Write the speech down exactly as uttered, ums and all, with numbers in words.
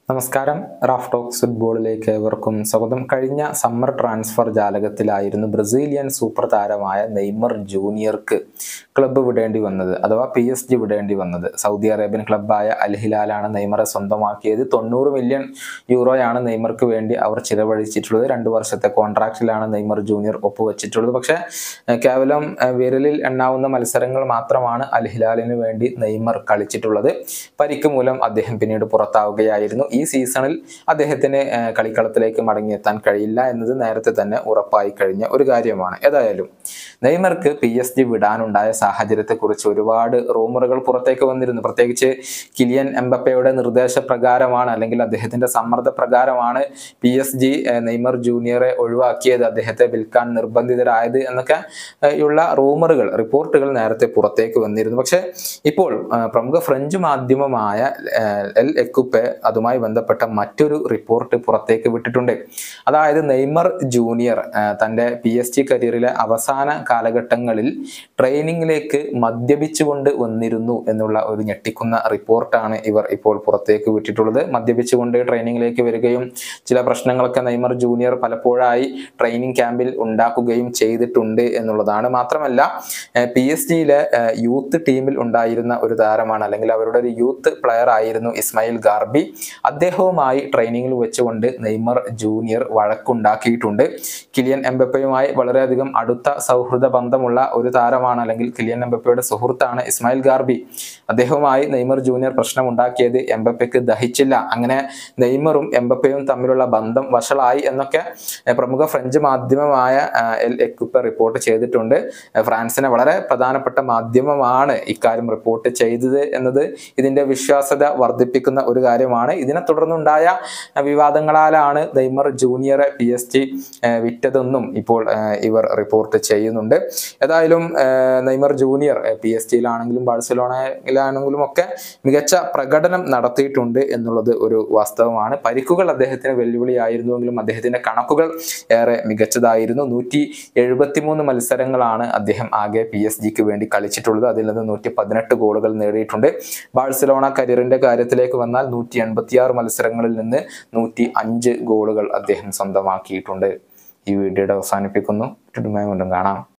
നമസ്കാരം. Raf talks ഫുട്ബോളിലേക്ക് ഏവർക്കും സ്വാഗതം. കഴിഞ്ഞ സമ്മർ ട്രാൻസ്ഫർ ജാലകത്തിലായിരുന്നു ബ്രസീലിയൻ സൂപ്പർ താരമായ നെയ്മർ ജൂനിയർക്ക് ക്ലബ്ബ് വിടേണ്ടി വന്നത്, അഥവാ പി എസ് ജി വിടേണ്ടി വന്നത്. സൗദി അറേബ്യൻ ക്ലബ്ബായ അൽ ഹിലാലാണ് നെയ്മറെ സ്വന്തമാക്കിയത്. തൊണ്ണൂറ് മില്യൺ യൂറോയാണ് നെയ്മർക്ക് വേണ്ടി അവർ ചിലവഴിച്ചിട്ടുള്ളത്. രണ്ടു വർഷത്തെ കോൺട്രാക്റ്റിലാണ് നെയ്മർ ജൂനിയർ ഒപ്പുവെച്ചിട്ടുള്ളത്. പക്ഷേ കേവലം വിരലിൽ എണ്ണാവുന്ന മത്സരങ്ങൾ മാത്രമാണ് അൽ ഹിലാലിന് വേണ്ടി നെയ്മർ കളിച്ചിട്ടുള്ളത്. പരിക്ക് മൂലം അദ്ദേഹം പിന്നീട് പുറത്താവുകയായിരുന്നു. ഈ സീസണിൽ അദ്ദേഹത്തിന് കളിക്കളത്തിലേക്ക് മടങ്ങിയെത്താൻ കഴിയില്ല എന്നത് നേരത്തെ തന്നെ ഉറപ്പായി കഴിഞ്ഞ ഒരു കാര്യമാണ്. ഏതായാലും നെയ്മർക്ക് പി എസ് ജി വിടാനുണ്ടായ സാഹചര്യത്തെക്കുറിച്ച് ഒരുപാട് റൂമറുകൾ പുറത്തേക്ക് വന്നിരുന്നു. പ്രത്യേകിച്ച് കിലിയൻ എംബപ്പയുടെ നിർദ്ദേശപ്രകാരമാണ്, അല്ലെങ്കിൽ അദ്ദേഹത്തിന്റെ സമ്മർദ്ദപ്രകാരമാണ് പി എസ് ജി നെയ്മർ ജൂനിയറെ ഒഴിവാക്കിയത്, അദ്ദേഹത്തെ വിൽക്കാൻ നിർബന്ധിതരായത് എന്നൊക്കെ ഉള്ള റൂമറുകൾ, റിപ്പോർട്ടുകൾ നേരത്തെ പുറത്തേക്ക് വന്നിരുന്നു. പക്ഷെ ഇപ്പോൾ പ്രമുഖ ഫ്രഞ്ച് മാധ്യമമായ എൽ എക്കുപ്പെ അതുമായി ബന്ധപ്പെട്ട മറ്റൊരു റിപ്പോർട്ട് പുറത്തേക്ക് വിട്ടിട്ടുണ്ട്. അതായത് നെയ്മർ ജൂനിയർ തൻ്റെ പി എസ് ജി കരിയറിലെ അവസാന കാലഘട്ടങ്ങളിൽ ട്രെയിനിങ്ങിലേക്ക് മദ്യപിച്ചുകൊണ്ട് വന്നിരുന്നു എന്നുള്ള ഒരു ഞെട്ടിക്കുന്ന റിപ്പോർട്ടാണ് ഇവർ ഇപ്പോൾ പുറത്തേക്ക് വിട്ടിട്ടുള്ളത്. മദ്യപിച്ചുകൊണ്ട് ട്രെയിനിങ്ങിലേക്ക് വരികയും ചില പ്രശ്നങ്ങളൊക്കെ നെയ്മർ ജൂനിയർ പലപ്പോഴായി ട്രെയിനിങ് ക്യാമ്പിൽ ഉണ്ടാക്കുകയും ചെയ്തിട്ടുണ്ട് എന്നുള്ളതാണ്. മാത്രമല്ല പി എസ് ജിയിലെ യൂത്ത് ടീമിൽ ഉണ്ടായിരുന്ന ഒരു താരമാണ്, അല്ലെങ്കിൽ അവരുടെ ഒരു യൂത്ത് പ്ലെയർ ആയിരുന്നു ഇസ്മായിൽ ഗാർബി. അദ്ദേഹവുമായി ട്രെയിനിങ്ങിൽ വെച്ചുകൊണ്ട് നെയ്മർ ജൂനിയർ വഴക്കുണ്ടാക്കിയിട്ടുണ്ട്. കിലിയൻ എംബപ്പയുമായി വളരെയധികം അടുത്ത സൗഹൃദ ബന്ധമുള്ള ഒരു താരമാണ്, അല്ലെങ്കിൽ കിലിയൻ എംബപ്പയുടെ സുഹൃത്താണ് ഇസ്മായിൽ ഗാർബി. അദ്ദേഹവുമായി നെയ്മർ ജൂനിയർ പ്രശ്നം ഉണ്ടാക്കിയത് എംബപ്പയ്ക്ക് ദഹിച്ചില്ല. അങ്ങനെ നെയ്മറും എംബപ്പയും തമ്മിലുള്ള ബന്ധം വഷളായി എന്നൊക്കെ പ്രമുഖ ഫ്രഞ്ച് മാധ്യമമായ എൽ എക്കുപ്പെ റിപ്പോർട്ട് ചെയ്തിട്ടുണ്ട്. ഫ്രാൻസിനെ വളരെ പ്രധാനപ്പെട്ട മാധ്യമമാണ് ഇക്കാര്യം റിപ്പോർട്ട് ചെയ്തത് എന്നത് ഇതിന്റെ വിശ്വാസ്യത വർദ്ധിപ്പിക്കുന്ന ഒരു കാര്യമാണ്. ഇതിനെ തുടർന്നുണ്ടായ വിവാദങ്ങളാലാണ് നെയ്മർ ജൂനിയറെ പി എസ് ജി വിറ്റതെന്നും ഇപ്പോൾ ഇവർ റിപ്പോർട്ട് ചെയ്യുന്നുണ്ട്. ഏതായാലും നെയ്മർ ജൂനിയർ പി എസ് ജിയിലാണെങ്കിലും ബാഴ്സലോണയിലാണെങ്കിലും ഒക്കെ മികച്ച പ്രകടനം നടത്തിയിട്ടുണ്ട് എന്നുള്ളത് ഒരു വാസ്തവമാണ്. പരിക്കുകൾ അദ്ദേഹത്തിന് വെല്ലുവിളിയായിരുന്നുവെങ്കിലും അദ്ദേഹത്തിന്റെ കണക്കുകൾ ഏറെ മികച്ചതായിരുന്നു. നൂറ്റി എഴുപത്തി മൂന്ന് മത്സരങ്ങളാണ് അദ്ദേഹം ആകെ പി എസ് ജിക്ക് വേണ്ടി കളിച്ചിട്ടുള്ളത്. അതിൽ നിന്ന് നൂറ്റി പതിനെട്ട് ഗോളുകൾ നേടിയിട്ടുണ്ട്. ബാഴ്സലോണ കരിയറിന്റെ കാര്യത്തിലേക്ക് വന്നാൽ നൂറ്റി എൺപത്തിയാറ് മത്സരങ്ങളിൽ നിന്ന് നൂറ്റി അഞ്ച് ഗോളുകൾ അദ്ദേഹം സ്വന്തമാക്കിയിട്ടുണ്ട്. ഈ വീഡിയോയുടെ അവസാനിപ്പിക്കുന്നു. വീണ്ടും കാണാം.